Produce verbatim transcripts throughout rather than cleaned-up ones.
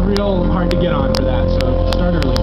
real hard to get on for that, so start early.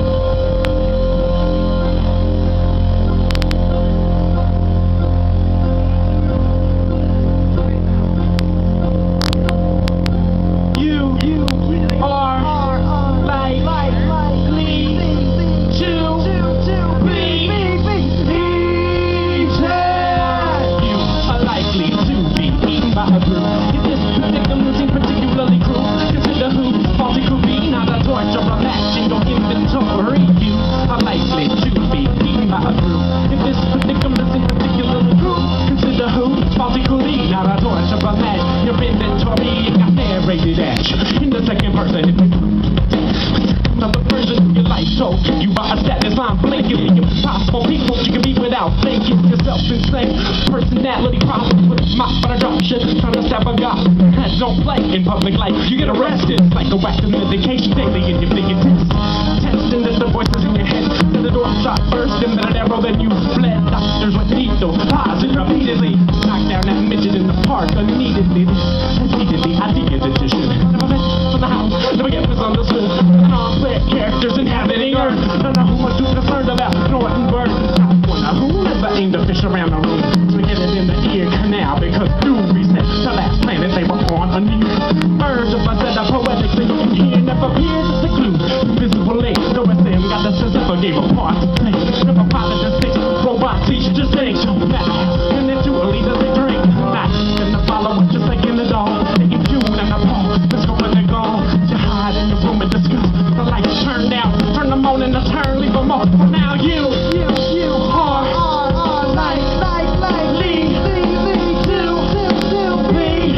In the second person, another version of your life, so you buy a status line blinking the impossible people you can be without thinking yourself insane. Personality problems with a mouth, but I drop shit trying to stab a guy. Head don't play in public life, you get arrested. Psychoactive medication daily in your fingertips. Testing that the voices in your head. Then the door shot first, and then an arrow, then you fled. Doctors with needle, pausing repeatedly. Knocked down that midget in the park unneededly. Repeatedly, I did it edition. Never met from the house, never get misunderstood. Non-played characters inhabiting Earth. Don't know who I'm too concerned about. Norton Bird. I wonder who never aimed a fish around the room. So get it in the ear canal because new reset the last planet they were on a new urge of a set of poetic things in here never appears as a clue. Invisible lake, no S M got the sense of a game of part to play. Never pilot the six robots teach just ain't so fast. And then two leaders they drink not and the follower just like in the dog. Taking June and the ball. Let's go when they're gone. You hide in your room and discuss. The lights turn down, turn them on and the turn, leave them off. For now you, you, you are, are, are like, like, like, lead, lead, lead to, to, to me.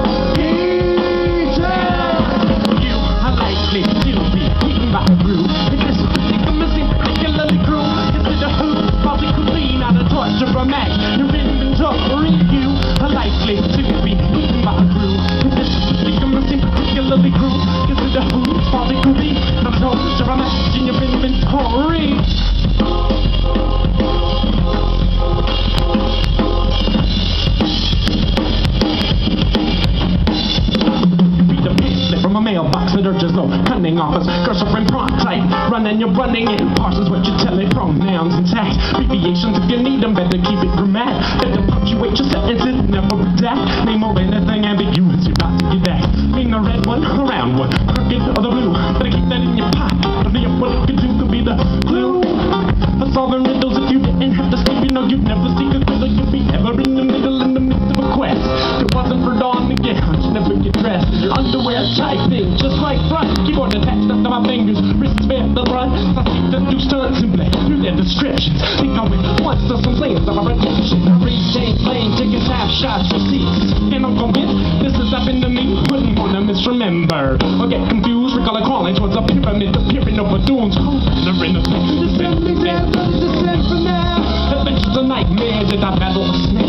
You are likely to be eaten by a brew. If this predicament seems particularly cruel, consider who faulty cuisine out of torture or match. Your inventory, you are likely to be eaten by a brew. If this predicament seems particularly cruel, consider who faulty cuisine out of torture or match in your inventory. From a mailbox that urges no cunning office. Cursor from prompt type. Running, you're running in. Parsons what you tell it. Pronouns and tags. Abbreviations if you need them. Better keep it grammatic. Better punctuate your sentences. Never redact. Name or anything ambiguous. You're about to get back. Mean the red one, the round one, crooked or the blue. Better keep that in your pocket. I think what it could do could be the clue. For solving riddles if you didn't have to sleep. You know you'd never see a riddle. You'd be ever in the middle in the midst of a quest. It wasn't for dawn to get hunched. Never get dressed. Your underwear tight thing, just like front. Keyboard attached up to my fingers. Wrists bare the brunt. I seek to do stunts and play through their descriptions. Think I went once to some layers of a redemption. I read Jane Lane, taking snapshots, receipts. And I'm convinced this has happened to me. Wouldn't want to misremember or get confused. Recall it crawling towards a pyramid, appearing over dunes. Descend from now. Adventures a nightmare that I battle a snake.